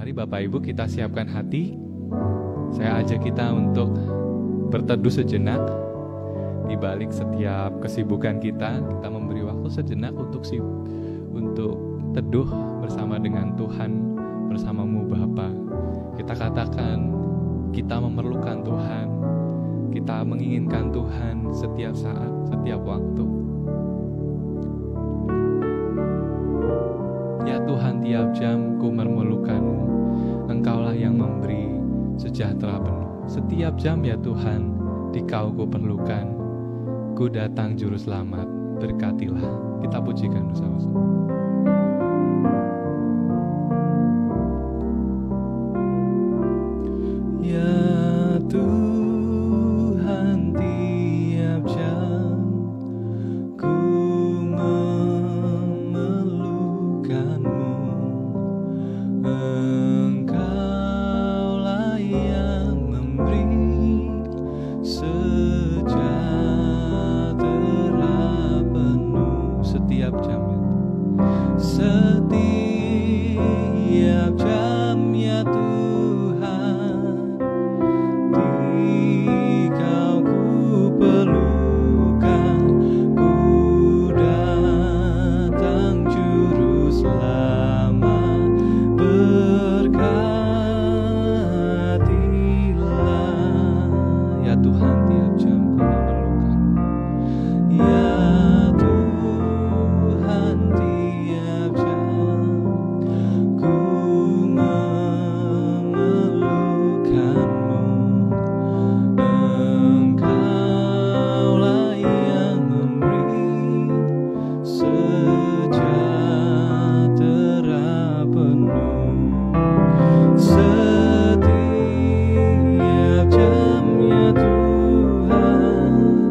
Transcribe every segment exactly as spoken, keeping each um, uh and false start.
Mari Bapak Ibu kita siapkan hati. Saya ajak kita untuk berteduh sejenak. Di balik setiap kesibukan kita, kita memberi waktu sejenak untuk si, untuk teduh bersama dengan Tuhan, bersamamu Bapa. Kita katakan kita memerlukan Tuhan, kita menginginkan Tuhan setiap saat, setiap waktu. Ya Tuhan, tiap jam ku memerlukan-Mu. Engkaulah yang memberi sejahtera penuh. Setiap jam ya Tuhan, Dikau ku perlukan. Ku datang juru selamat, berkatilah. Kita pujikan bersama-sama. Ya Tuhan, tiap jam ku memerlukan-Mu. Engkaulah yang memberi sejahtera penuh. Setiap jam ya Setiap jam ya Tuhan, Dikau ku perlukan. Ku datang juru selamat, berkatilah. Ya Tuhan, tiap jam ku memerlukan. Ya Tuhan, tiap jam ku memerlukan-Mu. Engkaulah yang memberi sejahtera penuh. Setiap jam ya Tuhan,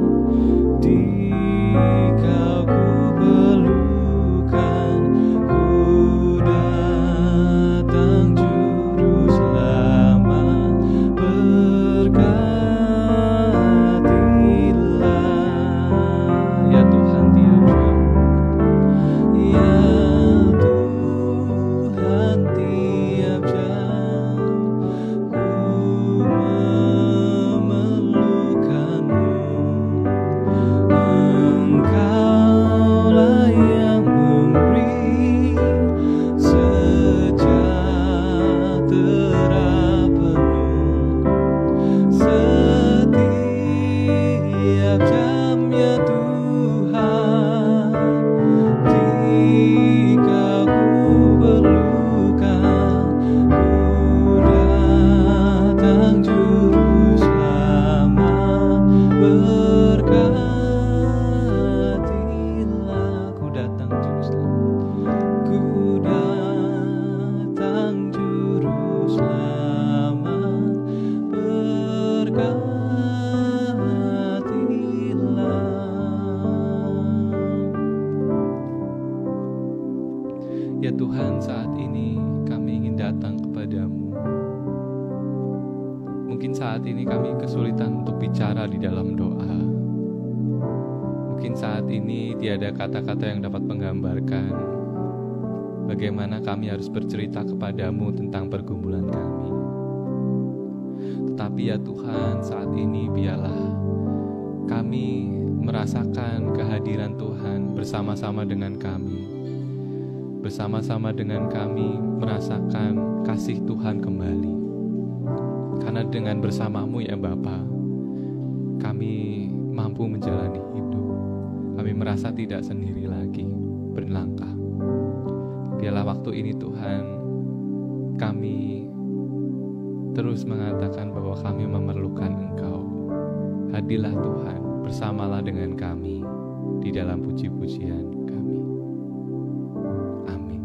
Dikau ku perlukan. Ku datang juru selamat, berkatilah. Ya Tuhan, tiap jam. Ya Tuhan, tiap jam ku memerlukan-Mu. Engkaulah yang memberi sejahtera penuh. Setiap jam ya Tuhan, Dikau ku perlukan. Ku datang juru selamat, berkatilah. Ku datang juru selamat, ku datang juru selamat, berkatilah. Ya Tuhan, saat ini kami ingin datang kepadamu. Mungkin saat ini kami kesulitan untuk bicara di dalam doa. Mungkin saat ini tiada kata-kata yang dapat menggambarkan bagaimana kami harus bercerita kepadamu tentang pergumulan kami. Tetapi ya Tuhan, saat ini biarlah kami merasakan kehadiran Tuhan bersama-sama dengan kami. Bersama-sama dengan kami merasakan kasih Tuhan kembali. Karena dengan bersamamu ya Bapa, kami mampu menjalani hidup. Kami merasa tidak sendiri lagi berlangkah. Biarlah waktu ini Tuhan, kami terus mengatakan bahwa kami memerlukan Engkau. Hadirlah Tuhan, bersamalah dengan kami di dalam puji-pujian kami. Amin.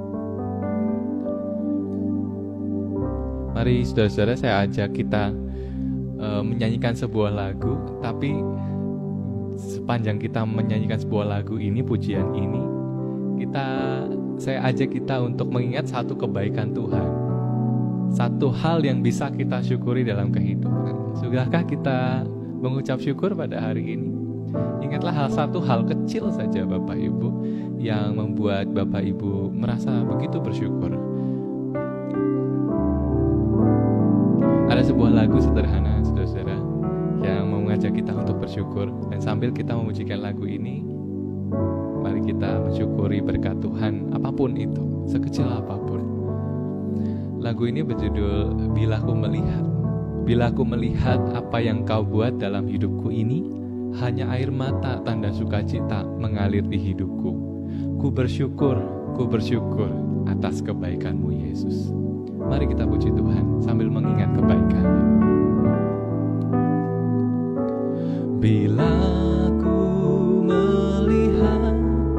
Mari saudara-saudara, saya ajak kita uh, menyanyikan sebuah lagu. Tapi sepanjang kita menyanyikan sebuah lagu ini, pujian ini, kita saya ajak kita untuk mengingat satu kebaikan Tuhan, satu hal yang bisa kita syukuri dalam kehidupan. Sudahkah kita mengucap syukur pada hari ini? Ingatlah hal satu hal kecil saja Bapak Ibu yang membuat Bapak Ibu merasa begitu bersyukur. sebuah lagu sederhana, saudara-saudara, yang mau mengajak kita untuk bersyukur. Dan sambil kita memujikan lagu ini, mari kita mensyukuri berkat Tuhan apapun itu, sekecil apapun. Lagu ini berjudul Bila Ku Melihat. Bila ku melihat apa yang kau buat dalam hidupku ini, hanya air mata tanda sukacita mengalir di hidupku. Ku bersyukur, ku bersyukur atas kebaikan-Mu Yesus. Mari kita puji Tuhan sambil mengingat kebaikan-Nya. Bila ku melihat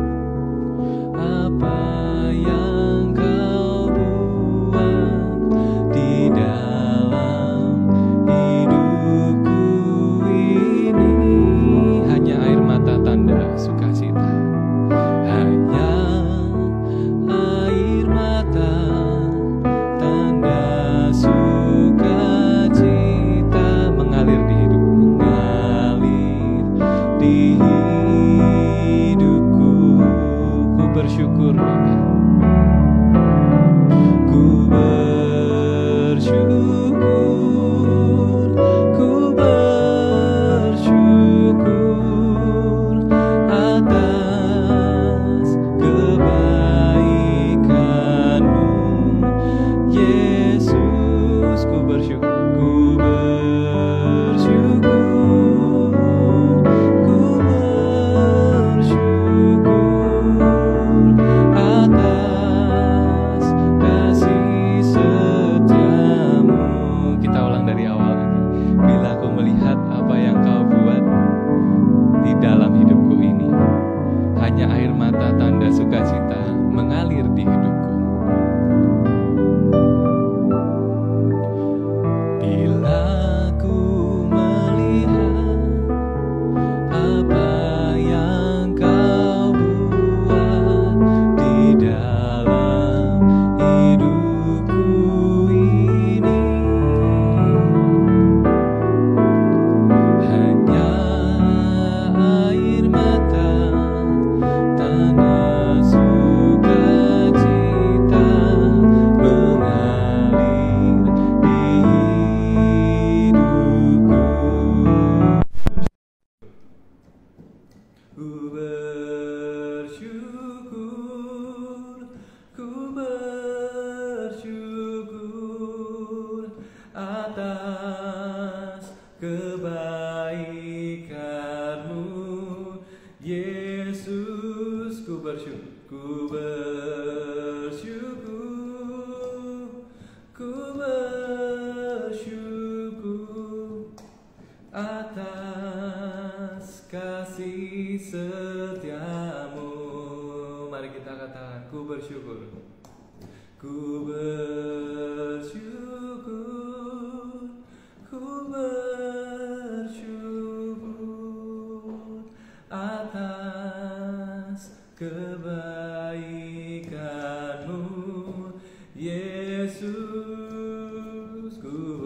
apa yang kau buat di dalam hidupku ini, hanya air mata tanda sukacita, hanya air mata tanda sukacita mengalir di hidup, mengalir di hidupku. Ku bersyukur, ku bersyukur, ku bersyukur atas kebaikan-Mu Yesus. Ku bersyukur, ku bersyukur, ku bersyukur atas kasih setia-Mu. Kita ulang dari awal lagi. Bila ku melihat apa yang kau buat di dalam hidupku ini, hanya air mata tanda sukacita mengalir di hidupku. Bila ku melihat apa yang kau buat di dalam hidupku ini, hanya air mata tanda sukacita mengalir di hidupku. Ku bersyukur, ku bersyukur atas kebaikan-Mu Yesus. Ku bersyukur, ku bersyukur, ku bersyukur atas kasih setia-Mu. Mari kita katakan, ku bersyukur, ku bersyukur, ku bersyukur atas kebaikan-Mu Yesus. Ku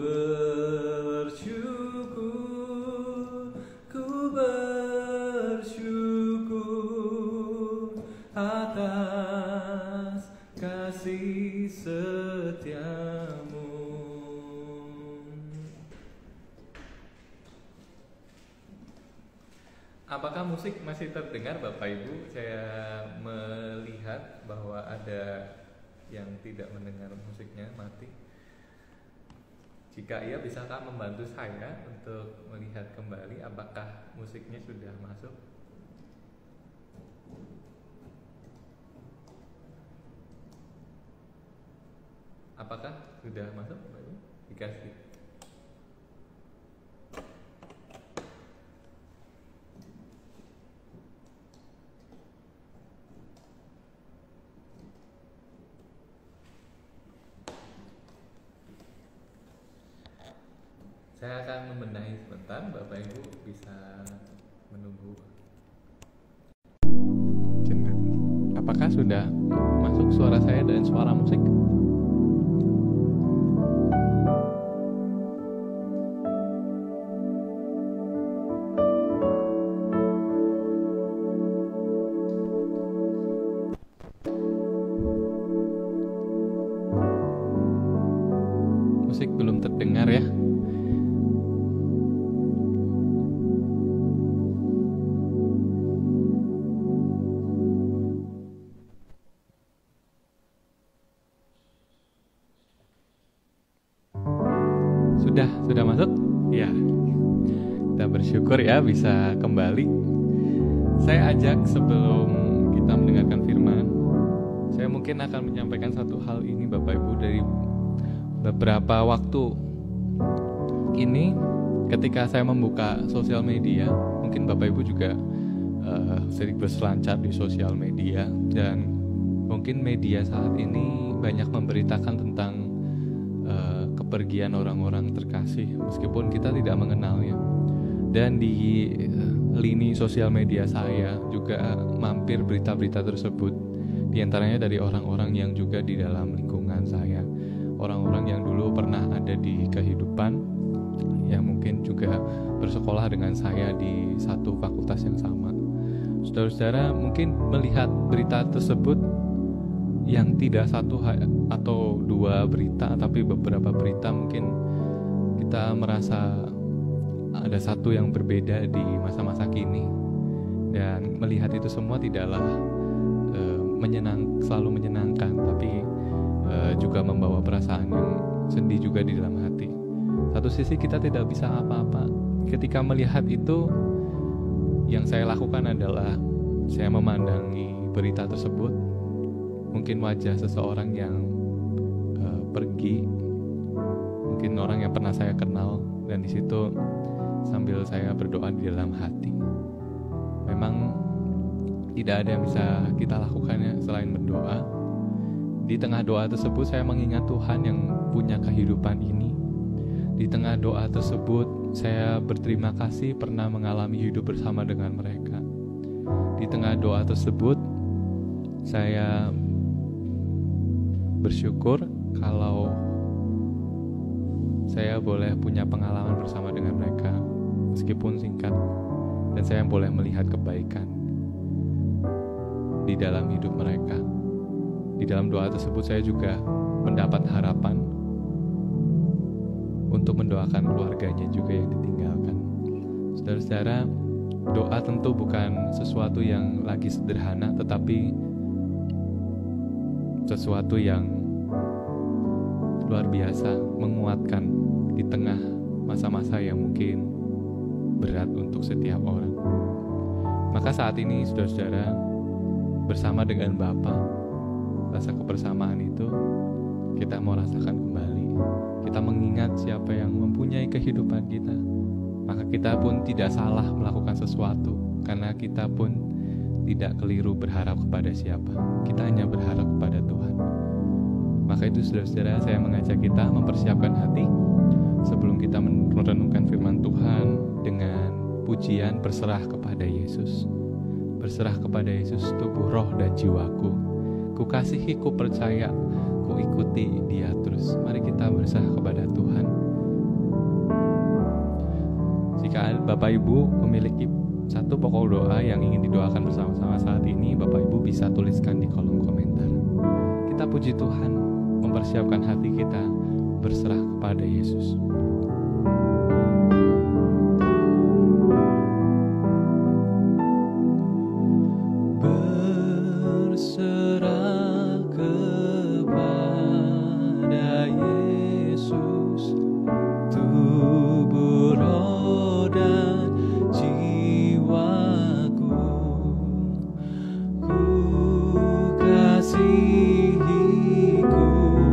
bersyukur, ku bersyukur atas kasih setia-Mu. Apakah musik masih terdengar, Bapak Ibu? Saya melihat bahwa ada yang tidak mendengar musiknya, mati. Jika iya, bisakah membantu saya untuk melihat kembali apakah musiknya sudah masuk? Apakah sudah masuk, Bapak Ibu? Dikasih. Saya akan membenahi sebentar, Bapak Ibu bisa menunggu. Apakah sudah masuk suara saya dan suara musik? Musik belum terdengar ya. Sudah, sudah masuk? Ya. Kita bersyukur ya bisa kembali. Saya ajak sebelum kita mendengarkan firman, saya mungkin akan menyampaikan satu hal ini Bapak Ibu. Dari beberapa waktu ini ketika saya membuka sosial media, mungkin Bapak Ibu juga uh, sering berselancar di sosial media, dan mungkin media saat ini banyak memberitakan tentang uh, kepergian orang-orang terkasih meskipun kita tidak mengenalnya. Dan di uh, lini sosial media saya juga mampir berita-berita tersebut, di antaranya dari orang-orang yang juga di dalam lingkungan saya, orang-orang yang dulu pernah ada di kehidupan, yang mungkin juga bersekolah dengan saya di satu fakultas yang sama. Saudara-saudara mungkin melihat berita tersebut, yang tidak satu atau dua berita, tapi beberapa berita, mungkin kita merasa ada satu yang berbeda di masa-masa kini. Dan melihat itu semua tidaklah uh, menyenang, selalu menyenangkan, tapi uh, juga membawa perasaan yang sedih juga di dalam hati. Satu sisi kita tidak bisa apa-apa. Ketika melihat itu, yang saya lakukan adalah saya memandangi berita tersebut, mungkin wajah seseorang yang uh, pergi, mungkin orang yang pernah saya kenal, dan di situ sambil saya berdoa di dalam hati. Memang tidak ada yang bisa kita lakukannya selain berdoa. Di tengah doa tersebut saya mengingat Tuhan yang punya kehidupan ini. Di tengah doa tersebut saya berterima kasih pernah mengalami hidup bersama dengan mereka. Di tengah doa tersebut saya bersyukur kalau saya boleh punya pengalaman bersama dengan mereka, meskipun singkat, dan saya boleh melihat kebaikan di dalam hidup mereka. Di dalam doa tersebut saya juga mendapat harapan untuk mendoakan keluarganya juga yang ditinggalkan. Saudara-saudara, doa tentu bukan sesuatu yang lagi sederhana, tetapi sesuatu yang luar biasa, menguatkan di tengah masa-masa yang mungkin berat untuk setiap orang. Maka saat ini saudara-saudara, bersama dengan Bapa, rasa kebersamaan itu kita mau rasakan kembali. Kita mengingat siapa yang mempunyai kehidupan kita, maka kita pun tidak salah melakukan sesuatu, karena kita pun tidak keliru berharap kepada siapa. Kita hanya berharap kepada Tuhan. Maka itu saudara-saudara, saya mengajak kita mempersiapkan hati sebelum kita merenungkan firman Tuhan dengan pujian berserah kepada Yesus. Berserah kepada Yesus tubuh, roh, dan jiwaku. Ku kasihi, ku percaya, ku ikuti Dia terus. Mari kita berserah kepada Tuhan. Jika Bapak Ibu memiliki satu pokok doa yang ingin didoakan bersama-sama saat ini, Bapak Ibu bisa tuliskan di kolom komentar. Kita puji Tuhan, mempersiapkan hati kita berserah kepada Yesus. Berserah kepada Yesus, tubuh, roh, dan jiwaku. Ku kasihi, ku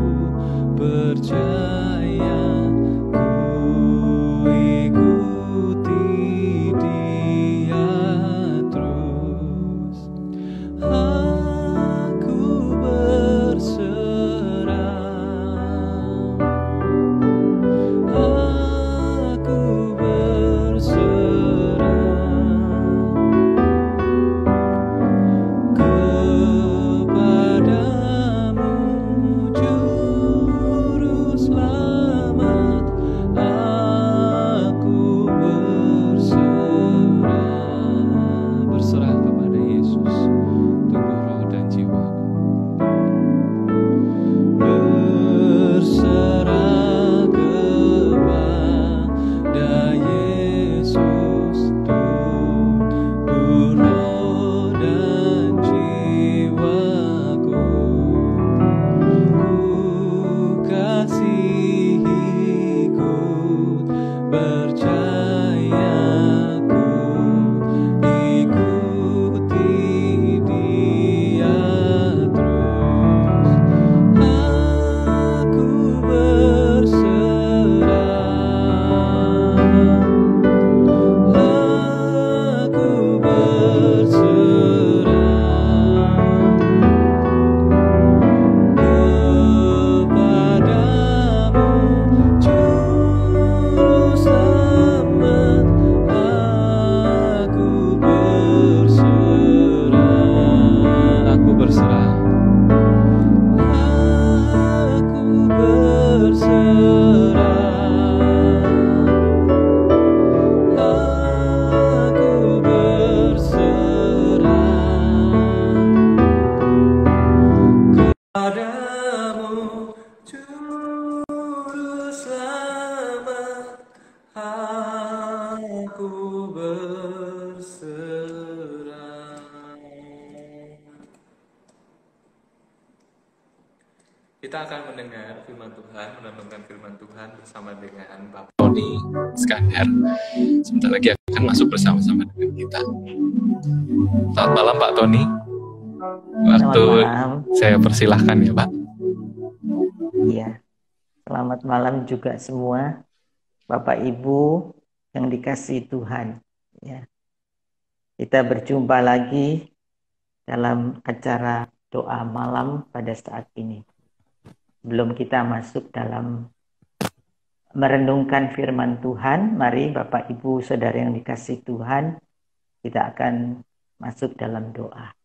percaya, ku ikuti Dia terus. Aku berserah, aku berserah kepadamu, Juru Juru selamat, aku berserah. Kita akan mendengar firman Tuhan, merenungkan firman Tuhan bersama dengan Bapak Tony Skandar. Sebentar lagi akan masuk bersama-sama dengan kita. Selamat malam Pak Tony. Waktu Selamat malam. saya persilahkan ya Pak. Iya. Selamat malam juga semua Bapak Ibu yang dikasihi Tuhan. Ya. Kita berjumpa lagi dalam acara doa malam pada saat ini. Sebelum kita masuk dalam merenungkan firman Tuhan, mari Bapak Ibu Saudara yang dikasihi Tuhan, kita akan masuk dalam doa.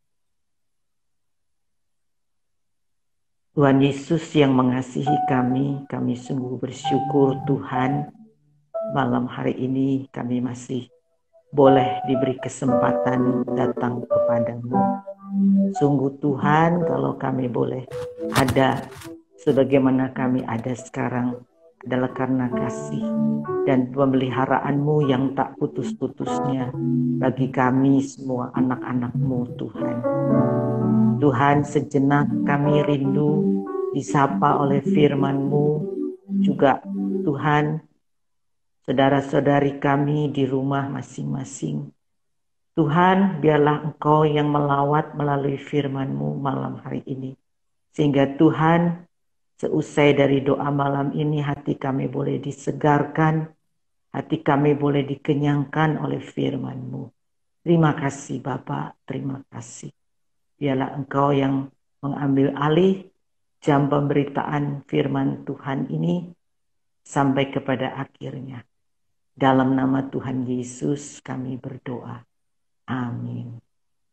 Tuhan Yesus yang mengasihi kami, kami sungguh bersyukur Tuhan, malam hari ini kami masih boleh diberi kesempatan datang kepadamu. Sungguh Tuhan, kalau kami boleh ada sebagaimana kami ada sekarang adalah karena kasih dan pemeliharaanmu yang tak putus-putusnya bagi kami semua anak-anak-mu Tuhan. Tuhan, sejenak kami rindu disapa oleh firman-Mu. Juga Tuhan, saudara-saudari kami di rumah masing-masing. Tuhan, biarlah Engkau yang melawat melalui firman-Mu malam hari ini. Sehingga Tuhan, seusai dari doa malam ini, hati kami boleh disegarkan, hati kami boleh dikenyangkan oleh firman-Mu. Terima kasih Bapa, terima kasih. Biarlah Engkau yang mengambil alih jam pemberitaan firman Tuhan ini sampai kepada akhirnya. Dalam nama Tuhan Yesus kami berdoa. Amin.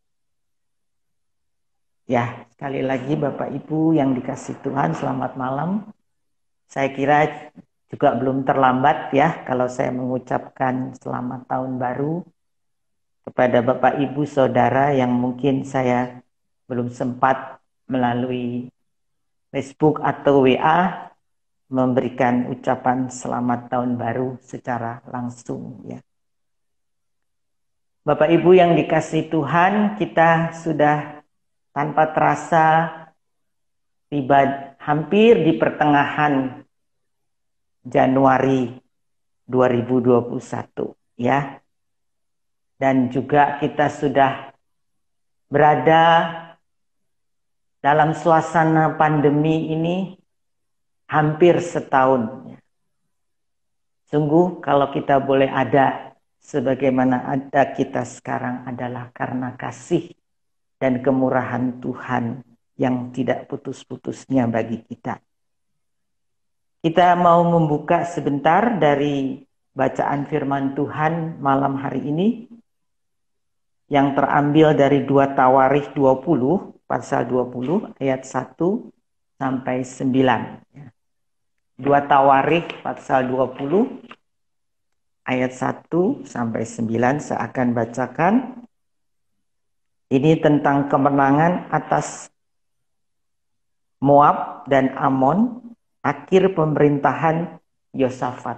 Ya, sekali lagi Bapak Ibu yang dikasihi Tuhan, selamat malam. Saya kira juga belum terlambat ya kalau saya mengucapkan selamat tahun baru kepada Bapak Ibu Saudara yang mungkin saya belum sempat melalui Facebook atau W A memberikan ucapan selamat tahun baru secara langsung ya. Bapak Ibu yang dikasihi Tuhan, kita sudah tanpa terasa tiba hampir di pertengahan Januari dua ribu dua puluh satu ya. Dan juga kita sudah berada dalam suasana pandemi ini hampir setahun. Sungguh kalau kita boleh ada sebagaimana ada kita sekarang adalah karena kasih dan kemurahan Tuhan yang tidak putus-putusnya bagi kita. Kita mau membuka sebentar dari bacaan firman Tuhan malam hari ini yang terambil dari dua Tawarikh dua puluh, pasal dua puluh ayat satu sampai sembilan. dua Tawarikh pasal dua puluh ayat satu sampai sembilan saya akan bacakan. Ini tentang kemenangan atas Moab dan Amon, akhir pemerintahan Yosafat.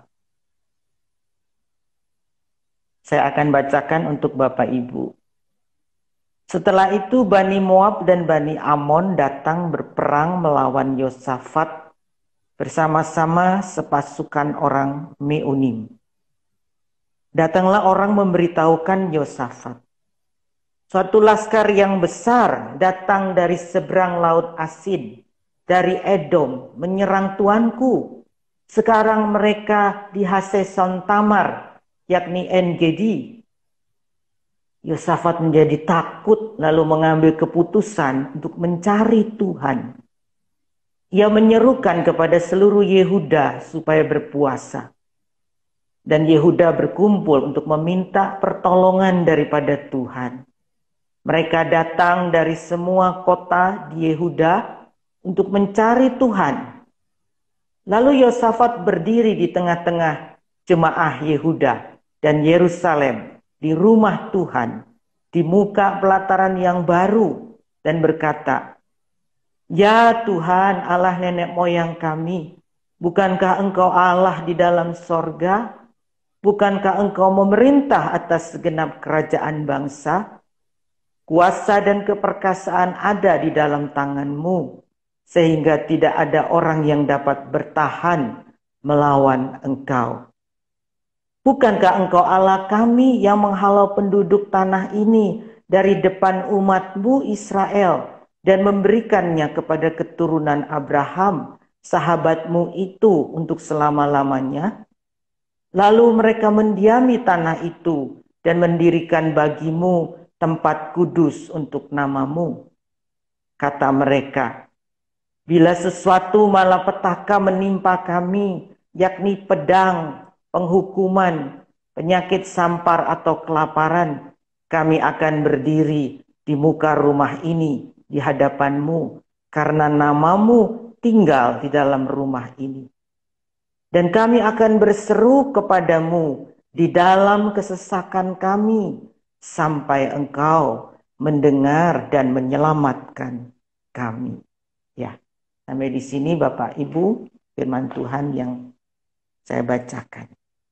Saya akan bacakan untuk Bapak Ibu. Setelah itu Bani Moab dan Bani Amon datang berperang melawan Yosafat bersama-sama sepasukan orang Meunim. Datanglah orang memberitahukan Yosafat, suatu laskar yang besar datang dari seberang laut Asin, dari Edom, menyerang tuanku. Sekarang mereka di Haseson Tamar, yakni En-Gedi. Yosafat menjadi takut lalu mengambil keputusan untuk mencari Tuhan. Ia menyerukan kepada seluruh Yehuda supaya berpuasa. Dan Yehuda berkumpul untuk meminta pertolongan daripada Tuhan. Mereka datang dari semua kota di Yehuda untuk mencari Tuhan. Lalu Yosafat berdiri di tengah-tengah jemaah Yehuda dan Yerusalem di rumah Tuhan, di muka pelataran yang baru, dan berkata, Ya Tuhan, Allah nenek moyang kami, bukankah Engkau Allah di dalam sorga? Bukankah Engkau memerintah atas segenap kerajaan bangsa? Kuasa dan keperkasaan ada di dalam tangan-Mu, sehingga tidak ada orang yang dapat bertahan melawan Engkau. Bukankah Engkau Allah kami yang menghalau penduduk tanah ini dari depan umat-Mu Israel dan memberikannya kepada keturunan Abraham, sahabat-Mu itu untuk selama-lamanya? Lalu mereka mendiami tanah itu dan mendirikan bagi-Mu tempat kudus untuk nama-Mu. Kata mereka, bila sesuatu malapetaka menimpa kami, yakni pedang, penghukuman, penyakit sampar atau kelaparan, kami akan berdiri di muka rumah ini di hadapan-Mu, karena nama-Mu tinggal di dalam rumah ini. Dan kami akan berseru kepadamu di dalam kesesakan kami, sampai Engkau mendengar dan menyelamatkan kami. Ya, sampai di sini Bapak Ibu firman Tuhan yang saya bacakan.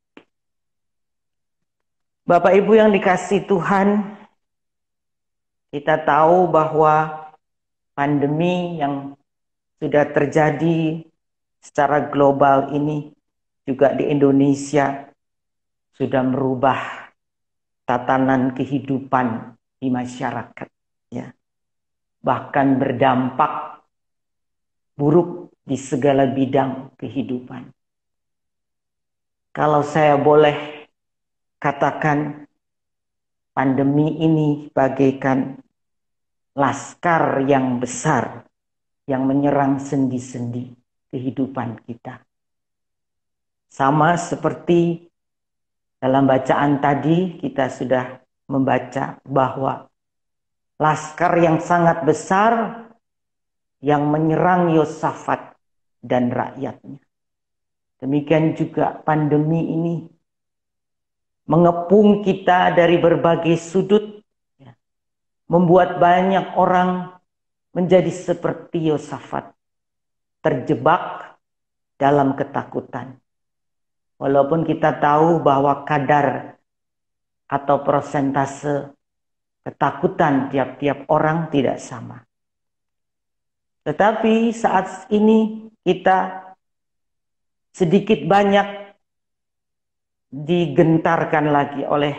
Bapak Ibu yang dikasihi Tuhan, kita tahu bahwa pandemi yang sudah terjadi secara global ini juga di Indonesia sudah merubah tatanan kehidupan di masyarakat, ya. Bahkan berdampak buruk di segala bidang kehidupan. Kalau saya boleh katakan, pandemi ini bagaikan laskar yang besar yang menyerang sendi-sendi kehidupan kita. Sama seperti dalam bacaan tadi kita sudah membaca bahwa laskar yang sangat besar yang menyerang Yosafat dan rakyatnya. Demikian juga pandemi ini mengepung kita dari berbagai sudut, ya, membuat banyak orang menjadi seperti Yosafat, terjebak dalam ketakutan. Walaupun kita tahu bahwa kadar atau persentase ketakutan tiap-tiap orang tidak sama. Tetapi saat ini kita sedikit banyak digentarkan lagi oleh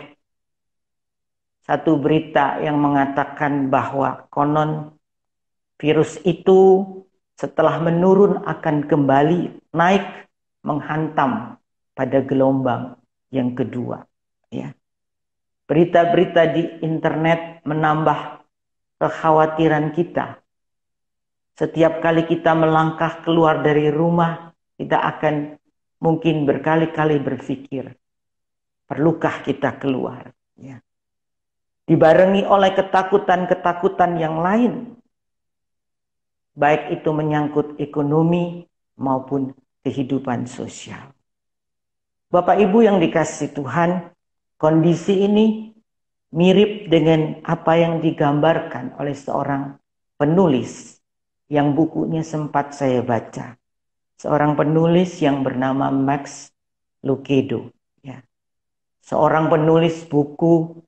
satu berita yang mengatakan bahwa konon virus itu setelah menurun akan kembali naik menghantam pada gelombang yang kedua. Ya. Berita-berita di internet menambah kekhawatiran kita. Setiap kali kita melangkah keluar dari rumah, kita akan mungkin berkali-kali berpikir, perlukah kita keluar? Ya. Dibarengi oleh ketakutan-ketakutan yang lain, baik itu menyangkut ekonomi maupun kehidupan sosial. Bapak Ibu yang dikasihi Tuhan, kondisi ini mirip dengan apa yang digambarkan oleh seorang penulis yang bukunya sempat saya baca. Seorang penulis yang bernama Max Lucado. Ya. Seorang penulis buku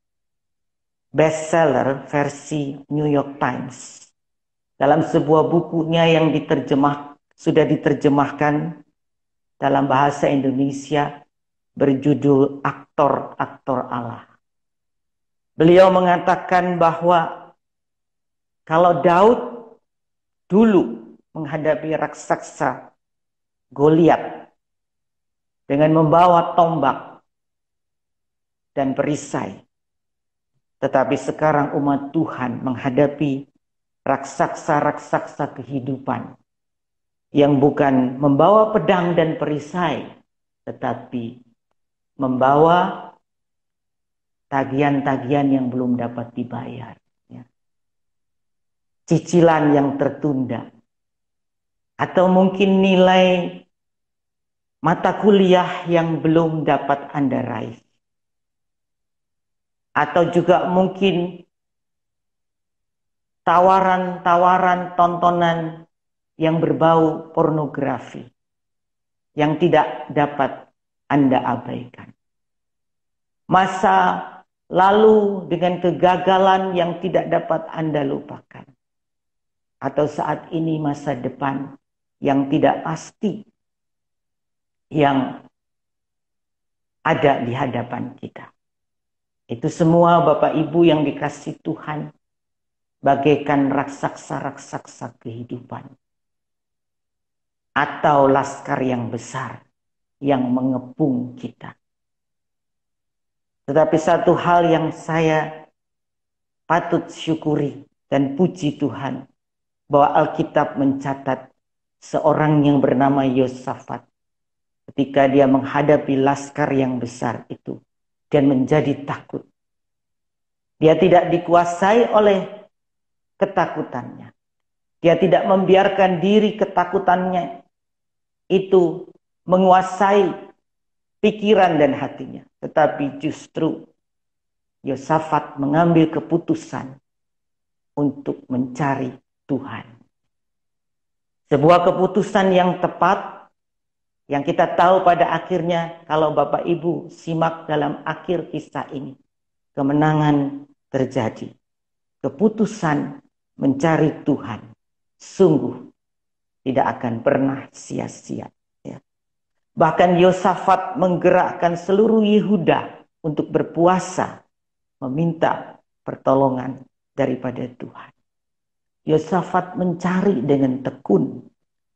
bestseller versi New York Times. Dalam sebuah bukunya yang diterjemah, sudah diterjemahkan dalam bahasa Indonesia berjudul Aktor-Aktor Allah. Beliau mengatakan bahwa kalau Daud dulu menghadapi raksasa Goliat dengan membawa tombak dan perisai, tetapi sekarang umat Tuhan menghadapi raksasa-raksasa kehidupan yang bukan membawa pedang dan perisai, tetapi membawa tagihan-tagihan yang belum dapat dibayar, ya. Cicilan yang tertunda, atau mungkin nilai mata kuliah yang belum dapat Anda raih, atau juga mungkin tawaran-tawaran tontonan yang berbau pornografi yang tidak dapat Anda abaikan. Masa lalu dengan kegagalan yang tidak dapat Anda lupakan. Atau saat ini masa depan yang tidak pasti yang ada di hadapan kita. Itu semua Bapak Ibu yang dikasih Tuhan bagaikan raksasa-raksasa kehidupan atau laskar yang besar yang mengepung kita. Tetapi satu hal yang saya patut syukuri dan puji Tuhan, bahwa Alkitab mencatat seorang yang bernama Yosafat ketika dia menghadapi laskar yang besar itu dan menjadi takut. Dia tidak dikuasai oleh ketakutannya. Dia tidak membiarkan diri ketakutannya itu menguasai pikiran dan hatinya. Tetapi justru Yosafat mengambil keputusan untuk mencari Tuhan. Sebuah keputusan yang tepat, yang kita tahu pada akhirnya kalau Bapak Ibu simak dalam akhir kisah ini, kemenangan terjadi. Keputusan mencari Tuhan sungguh tidak akan pernah sia-sia. Ya. Bahkan Yosafat menggerakkan seluruh Yehuda untuk berpuasa, meminta pertolongan daripada Tuhan. Yosafat mencari dengan tekun,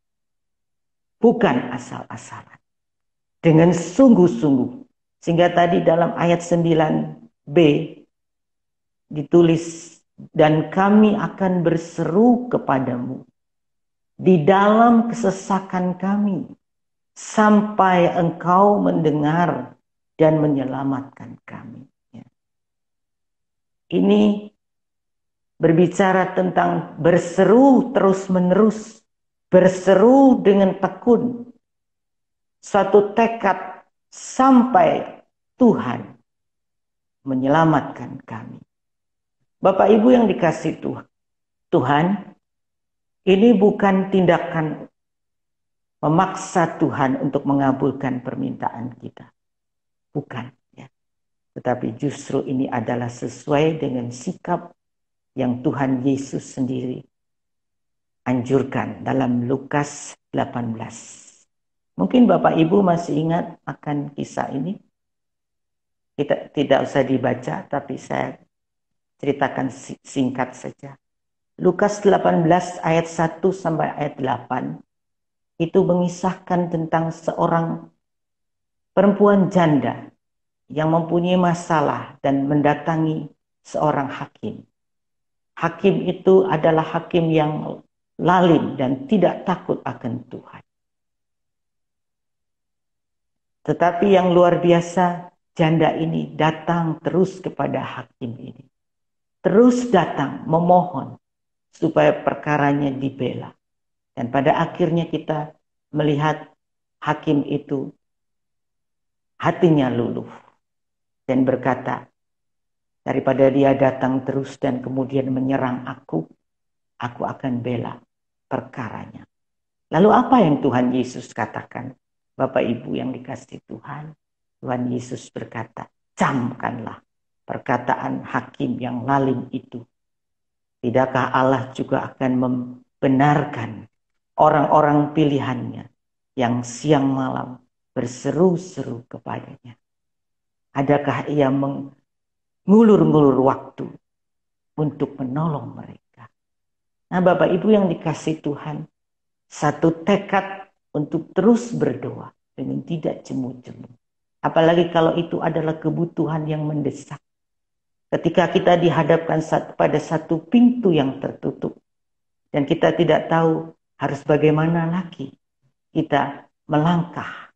bukan asal-asalan, dengan sungguh-sungguh. Sehingga tadi dalam ayat sembilan b ditulis, dan kami akan berseru kepadamu di dalam kesesakan kami, sampai engkau mendengar dan menyelamatkan kami. Ya. Ini berbicara tentang berseru terus-menerus, berseru dengan tekun, suatu tekad sampai Tuhan menyelamatkan kami. Bapak Ibu yang dikasih Tuhan, ini bukan tindakan memaksa Tuhan untuk mengabulkan permintaan kita. Bukan. Ya. Tetapi justru ini adalah sesuai dengan sikap yang Tuhan Yesus sendiri anjurkan dalam Lukas delapan belas. Mungkin Bapak Ibu masih ingat akan kisah ini. Kita tidak usah dibaca, tapi saya ceritakan singkat saja. Lukas delapan belas ayat satu sampai ayat delapan itu mengisahkan tentang seorang perempuan janda yang mempunyai masalah dan mendatangi seorang hakim. Hakim itu adalah hakim yang lalim dan tidak takut akan Tuhan. Tetapi yang luar biasa, janda ini datang terus kepada hakim ini. Terus datang memohon supaya perkaranya dibela. Dan pada akhirnya kita melihat hakim itu hatinya luluh dan berkata, daripada dia datang terus dan kemudian menyerang aku, aku akan bela perkaranya. Lalu apa yang Tuhan Yesus katakan? Bapak Ibu yang dikasihi Tuhan, Tuhan Yesus berkata, camkanlah perkataan hakim yang lalim itu. Tidakkah Allah juga akan membenarkan orang-orang pilihannya yang siang malam berseru-seru kepadanya? Adakah ia meng ngulur-ngulur waktu untuk menolong mereka? Nah, Bapak Ibu yang dikasih Tuhan, satu tekad untuk terus berdoa dengan tidak jemu-jemu. Apalagi kalau itu adalah kebutuhan yang mendesak. Ketika kita dihadapkan pada satu pintu yang tertutup dan kita tidak tahu harus bagaimana lagi, kita melangkah.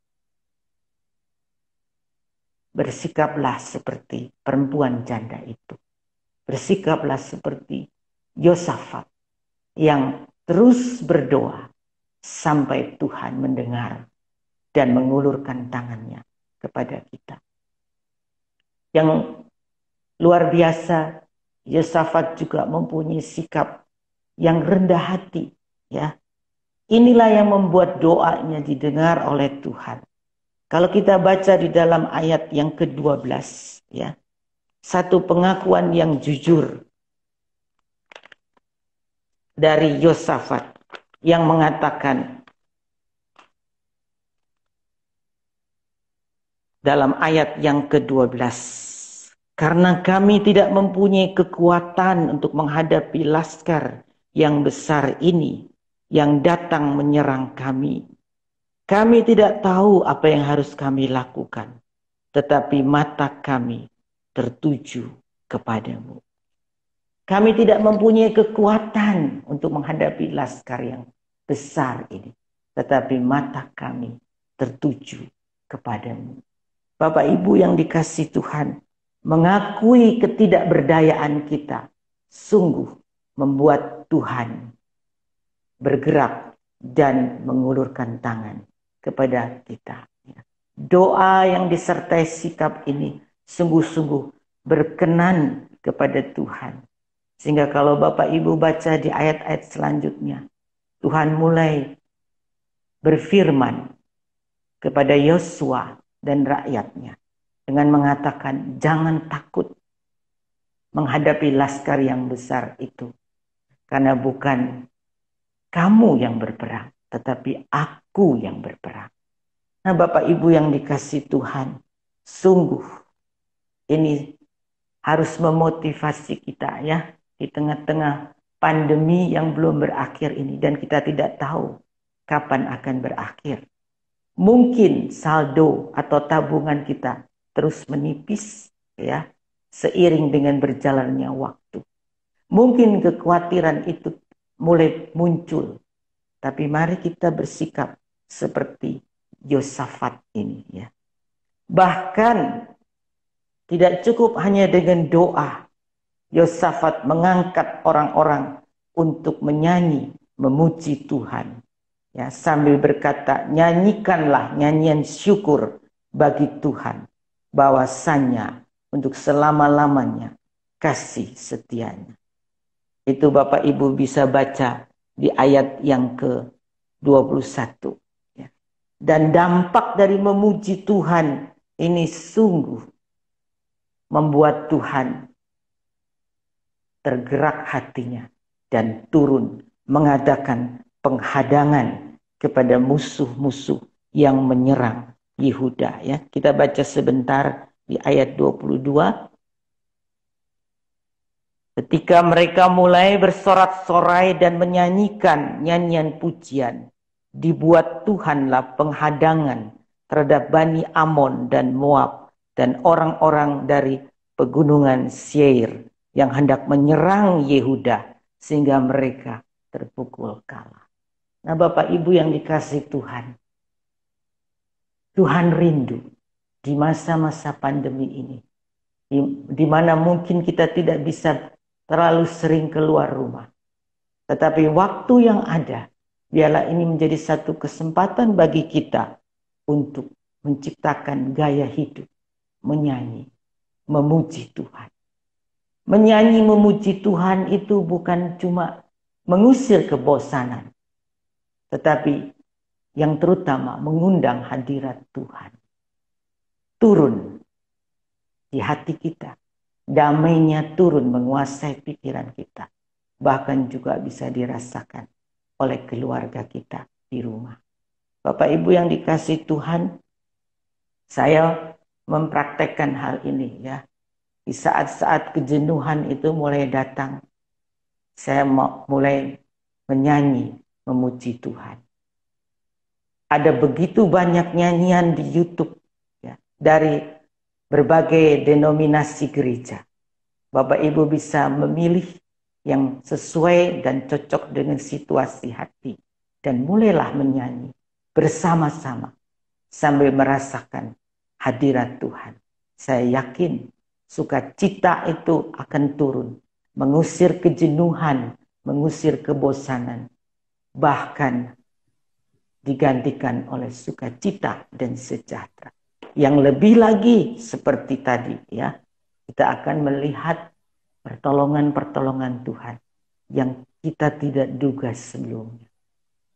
Bersikaplah seperti perempuan janda itu. Bersikaplah seperti Yosafat yang terus berdoa sampai Tuhan mendengar dan mengulurkan tangannya kepada kita. Yang luar biasa, Yosafat juga mempunyai sikap yang rendah hati, ya. Inilah yang membuat doanya didengar oleh Tuhan. Kalau kita baca di dalam ayat yang kedua belas, ya, satu pengakuan yang jujur dari Yosafat yang mengatakan dalam ayat yang kedua belas, karena kami tidak mempunyai kekuatan untuk menghadapi laskar yang besar ini yang datang menyerang kami. Kami tidak tahu apa yang harus kami lakukan, tetapi mata kami tertuju kepadamu. Kami tidak mempunyai kekuatan untuk menghadapi laskar yang besar ini, tetapi mata kami tertuju kepadamu. Bapak Ibu yang dikasihi Tuhan, mengakui ketidakberdayaan kita sungguh membuat Tuhan bergerak dan mengulurkan tangan kepada kita. Doa yang disertai sikap ini sungguh-sungguh berkenan kepada Tuhan. Sehingga kalau Bapak Ibu baca di ayat-ayat selanjutnya, Tuhan mulai berfirman kepada Yosua dan rakyatnya dengan mengatakan, jangan takut menghadapi laskar yang besar itu, karena bukan kamu yang berperang, tetapi aku yang berperang. Nah, Bapak Ibu yang dikasihi Tuhan, sungguh ini harus memotivasi kita, ya, di tengah-tengah pandemi yang belum berakhir ini, dan kita tidak tahu kapan akan berakhir. Mungkin saldo atau tabungan kita terus menipis, ya, seiring dengan berjalannya waktu. Mungkin kekhawatiran itu mulai muncul, tapi mari kita bersikap seperti Yosafat ini, ya. Bahkan tidak cukup hanya dengan doa, Yosafat mengangkat orang-orang untuk menyanyi, memuji Tuhan, ya, sambil berkata, nyanyikanlah nyanyian syukur bagi Tuhan, bahwasanya untuk selama-lamanya kasih setianya. Itu Bapak Ibu bisa baca di ayat yang ke dua puluh satu. Ya. Dan dampak dari memuji Tuhan ini sungguh membuat Tuhan tergerak hatinya dan turun mengadakan penghadangan kepada musuh-musuh yang menyerang Yehuda. Ya, kita baca sebentar di ayat dua puluh dua. Ketika mereka mulai bersorak-sorai dan menyanyikan nyanyian pujian, dibuat Tuhanlah penghadangan terhadap Bani Amon dan Moab dan orang-orang dari pegunungan Seir yang hendak menyerang Yehuda, sehingga mereka terpukul kalah. Nah, Bapak Ibu yang dikasihi Tuhan, Tuhan rindu di masa-masa pandemi ini, di, di mana mungkin kita tidak bisa terlalu sering keluar rumah. Tetapi waktu yang ada, biarlah ini menjadi satu kesempatan bagi kita untuk menciptakan gaya hidup, menyanyi, memuji Tuhan. Menyanyi, memuji Tuhan itu bukan cuma mengusir kebosanan, tetapi yang terutama mengundang hadirat Tuhan. Turun di hati kita. Damainya turun menguasai pikiran kita. Bahkan juga bisa dirasakan oleh keluarga kita di rumah. Bapak Ibu yang dikasihi Tuhan, saya mempraktekkan hal ini, ya. Di saat-saat kejenuhan itu mulai datang, saya mulai menyanyi, memuji Tuhan. Ada begitu banyak nyanyian di YouTube, ya, dari berbagai denominasi gereja. Bapak Ibu bisa memilih yang sesuai dan cocok dengan situasi hati, dan mulailah menyanyi bersama-sama sambil merasakan hadirat Tuhan. Saya yakin sukacita itu akan turun, mengusir kejenuhan, mengusir kebosanan, bahkan digantikan oleh sukacita dan sejahtera. Yang lebih lagi seperti tadi, ya, kita akan melihat pertolongan-pertolongan Tuhan yang kita tidak duga sebelumnya.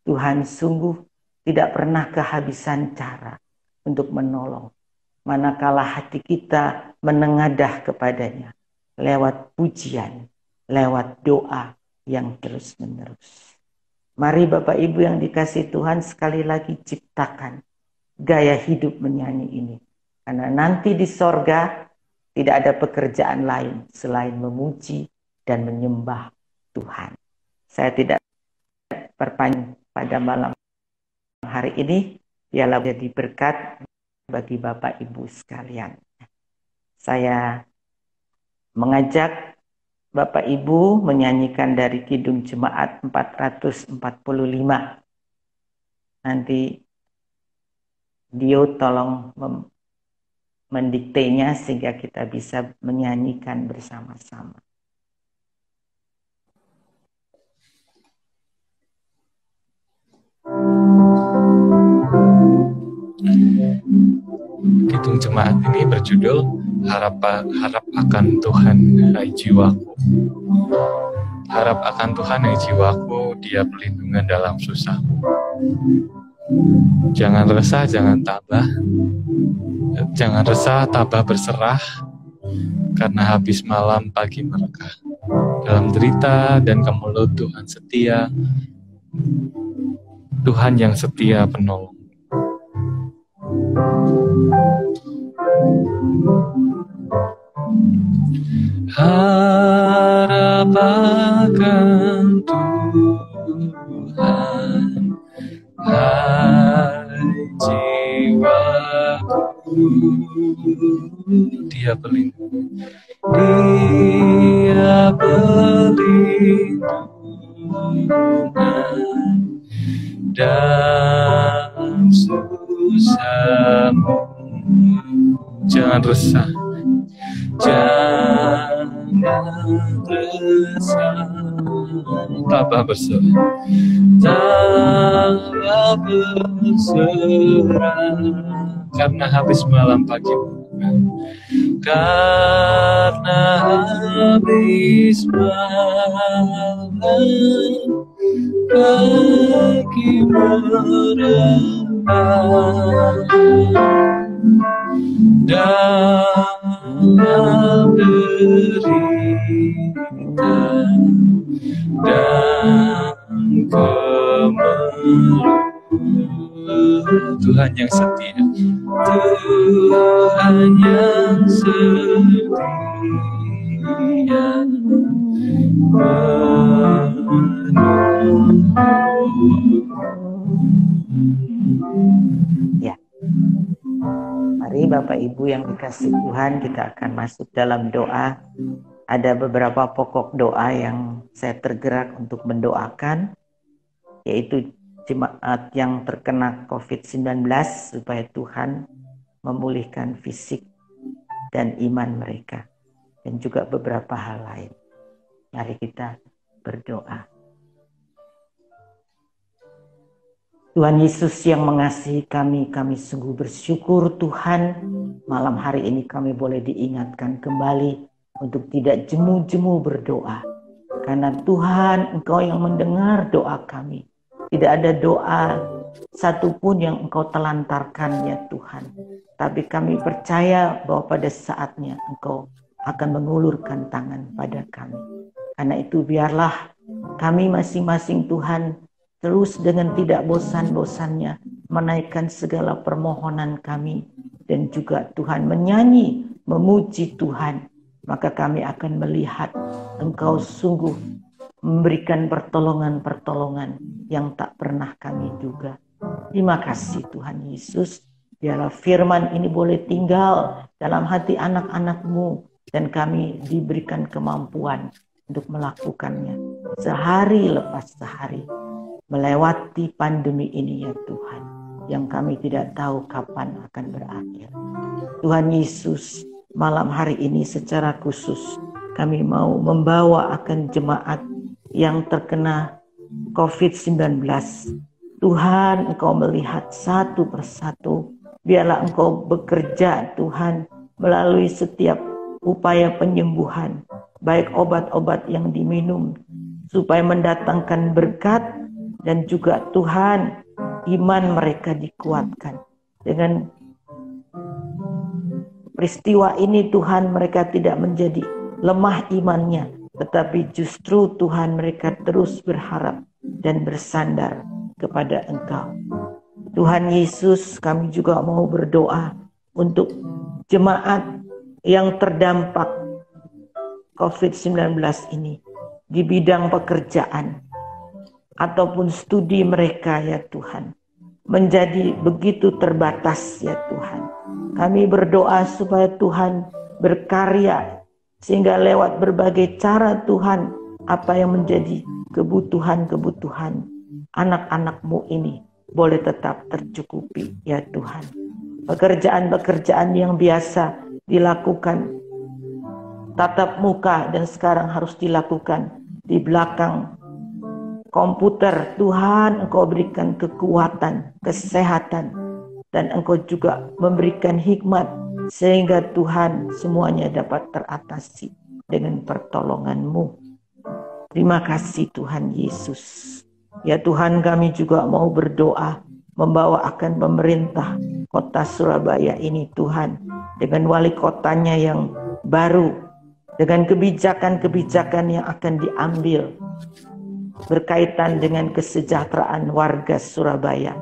Tuhan sungguh tidak pernah kehabisan cara untuk menolong. Manakala hati kita menengadah kepadanya lewat pujian, lewat doa yang terus-menerus. Mari Bapak Ibu yang dikasihi Tuhan, sekali lagi ciptakan gaya hidup menyanyi ini. Karena nanti di sorga tidak ada pekerjaan lain selain memuji dan menyembah Tuhan. Saya tidak perpanjang pada malam hari ini, biarlah jadi berkat bagi Bapak Ibu sekalian. Saya mengajak Bapak Ibu menyanyikan dari Kidung Jemaat empat ratus empat puluh lima. Nanti Dio tolong mendiktenya sehingga kita bisa menyanyikan bersama-sama. Kidung Jemaat ini berjudul Harap, harap akan Tuhan, hai jiwaku. Harap akan Tuhan, hai jiwaku, Dia perlindungan dalam susahmu. Jangan resah, jangan tabah. Jangan resah, tabah berserah, karena habis malam pagi mereka. Dalam derita dan kemelut Tuhan setia, Tuhan yang setia penolong. Harap akan Tuhan, hai jiwaku, Dia pelindung, Dia perlindungan dalam susahmu. Jangan resah, jangan resah, tabah berserah, tabah berserah, karena habis malam pagi bukan, karena habis malam pagi mereka. Dalam derita dan kemelut, Tuhan yang setia, Tuhan yang setia, ya. Mari Bapak Ibu yang dikasihi Tuhan, kita akan masuk dalam doa. Ada beberapa pokok doa yang saya tergerak untuk mendoakan, yaitu jemaat yang terkena covid sembilan belas supaya Tuhan memulihkan fisik dan iman mereka, dan juga beberapa hal lain. Mari kita berdoa. Tuhan Yesus yang mengasihi kami, kami sungguh bersyukur Tuhan, malam hari ini kami boleh diingatkan kembali untuk tidak jemu-jemu berdoa. Karena Tuhan, Engkau yang mendengar doa kami. Tidak ada doa satupun yang Engkau telantarkan ya Tuhan. Tapi kami percaya bahwa pada saatnya Engkau akan mengulurkan tangan pada kami. Karena itu biarlah kami masing-masing Tuhan terus dengan tidak bosan-bosannya menaikkan segala permohonan kami, dan juga Tuhan menyanyi, memuji Tuhan. Maka kami akan melihat Engkau sungguh memberikan pertolongan-pertolongan yang tak pernah kami duga. Terima kasih Tuhan Yesus. Biarlah firman ini boleh tinggal dalam hati anak-anak-Mu, dan kami diberikan kemampuan untuk melakukannya sehari lepas sehari. Melewati pandemi ini ya Tuhan, yang kami tidak tahu kapan akan berakhir. Tuhan Yesus, malam hari ini secara khusus kami mau membawa akan jemaat yang terkena covid sembilan belas. Tuhan, Engkau melihat satu persatu. Biarlah Engkau bekerja Tuhan melalui setiap upaya penyembuhan, baik obat-obat yang diminum supaya mendatangkan berkat, dan juga Tuhan iman mereka dikuatkan. Dengan peristiwa ini Tuhan, mereka tidak menjadi lemah imannya, tetapi justru Tuhan mereka terus berharap dan bersandar kepada Engkau. Tuhan Yesus, kami juga mau berdoa untuk jemaat yang terdampak covid sembilan belas ini di bidang pekerjaan ataupun studi mereka ya Tuhan, menjadi begitu terbatas ya Tuhan. Kami berdoa supaya Tuhan berkarya sehingga lewat berbagai cara Tuhan, apa yang menjadi kebutuhan-kebutuhan anak-anak-Mu ini boleh tetap tercukupi ya Tuhan. Pekerjaan-pekerjaan yang biasa dilakukan tatap muka dan sekarang harus dilakukan di belakang komputer, Tuhan Engkau berikan kekuatan, kesehatan, dan Engkau juga memberikan hikmat sehingga Tuhan semuanya dapat teratasi dengan pertolongan-Mu. Terima kasih Tuhan Yesus. Ya Tuhan, kami juga mau berdoa membawa akan pemerintah kota Surabaya ini Tuhan, dengan wali kotanya yang baru, dengan kebijakan-kebijakan yang akan diambil berkaitan dengan kesejahteraan warga Surabaya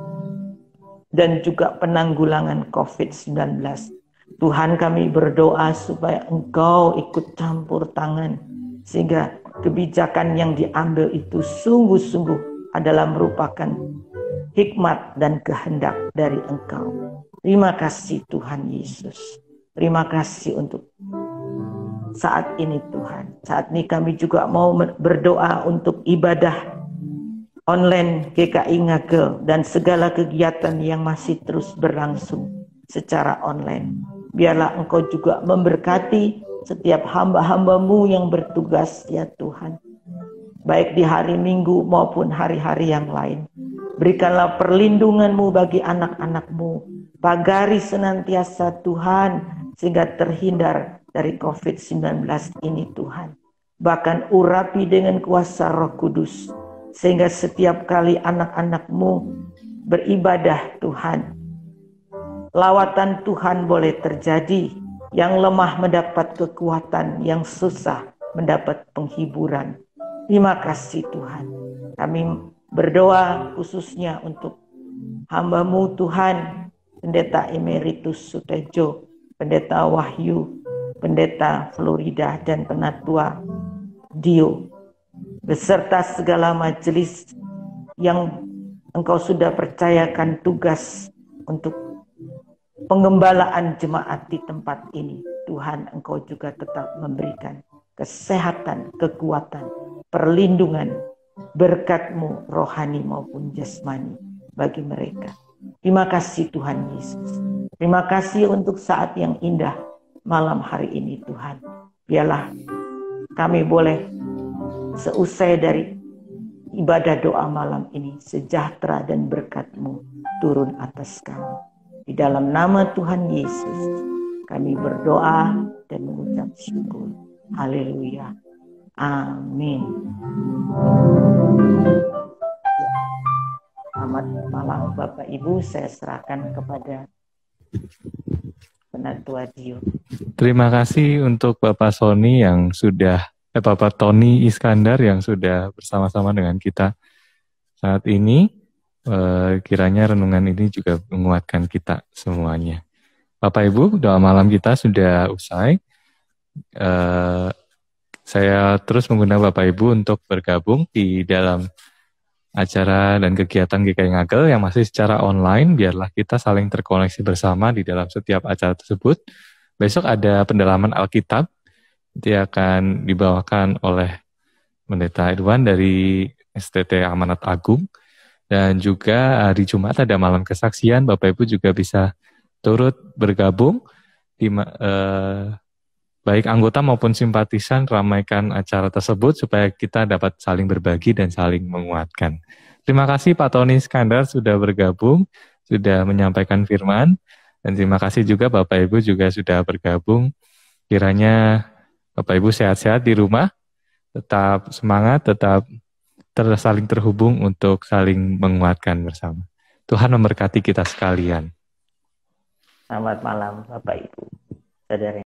dan juga penanggulangan covid sembilan belas. Tuhan, kami berdoa supaya Engkau ikut campur tangan sehingga kebijakan yang diambil itu sungguh-sungguh adalah merupakan hikmat dan kehendak dari Engkau. Terima kasih Tuhan Yesus. Terima kasih untuk saat ini Tuhan. Saat ini kami juga mau berdoa untuk ibadah online G K I Ngagel dan segala kegiatan yang masih terus berlangsung secara online. Biarlah Engkau juga memberkati setiap hamba-hamba-Mu yang bertugas ya Tuhan, baik di hari Minggu maupun hari-hari yang lain. Berikanlah perlindungan-Mu bagi anak-anak-Mu, pagari senantiasa Tuhan, sehingga terhindar dari covid sembilan belas ini Tuhan. Bahkan urapi dengan kuasa Roh Kudus, sehingga setiap kali anak-anak-Mu beribadah Tuhan, lawatan Tuhan boleh terjadi, yang lemah mendapat kekuatan, yang susah mendapat penghiburan. Terima kasih Tuhan. Kami berdoa khususnya untuk hamba-Mu Tuhan, Pendeta Emeritus Sutejo, Pendeta Wahyu, Pendeta Florida, dan Penatua Dio, beserta segala majelis yang Engkau sudah percayakan tugas untuk pengembalaan jemaat di tempat ini. Tuhan, Engkau juga tetap memberikan kesehatan, kekuatan, perlindungan, berkat-Mu rohani maupun jasmani bagi mereka. Terima kasih Tuhan Yesus. Terima kasih untuk saat yang indah malam hari ini Tuhan. Biarlah kami boleh seusai dari ibadah doa malam ini, sejahtera dan berkat-Mu turun atas kami. Di dalam nama Tuhan Yesus kami berdoa dan mengucap syukur. Haleluya. Amin. Selamat malam Bapak Ibu, saya serahkan kepada Penatua Dio. Terima kasih untuk Bapak Sony yang sudah, eh Bapak Tony Iskandar yang sudah bersama-sama dengan kita saat ini. Eh, kiranya renungan ini juga menguatkan kita semuanya. Bapak Ibu, doa malam kita sudah usai. Eh, saya terus mengundang Bapak Ibu untuk bergabung di dalam acara dan kegiatan G K I Ngagel yang masih secara online. Biarlah kita saling terkoneksi bersama di dalam setiap acara tersebut. Besok ada pendalaman Alkitab, dia akan dibawakan oleh Pendeta Edwan dari S T T Amanat Agung. Dan juga hari Jumat ada malam kesaksian, Bapak Ibu juga bisa turut bergabung, di, eh, baik anggota maupun simpatisan ramaikan acara tersebut supaya kita dapat saling berbagi dan saling menguatkan. Terima kasih Pak Tony Iskandar sudah bergabung, sudah menyampaikan firman, dan terima kasih juga Bapak Ibu juga sudah bergabung. Kiranya Bapak Ibu sehat-sehat di rumah, tetap semangat, tetap ter- saling terhubung untuk saling menguatkan bersama. Tuhan memberkati kita sekalian. Selamat malam Bapak Ibu, saudara.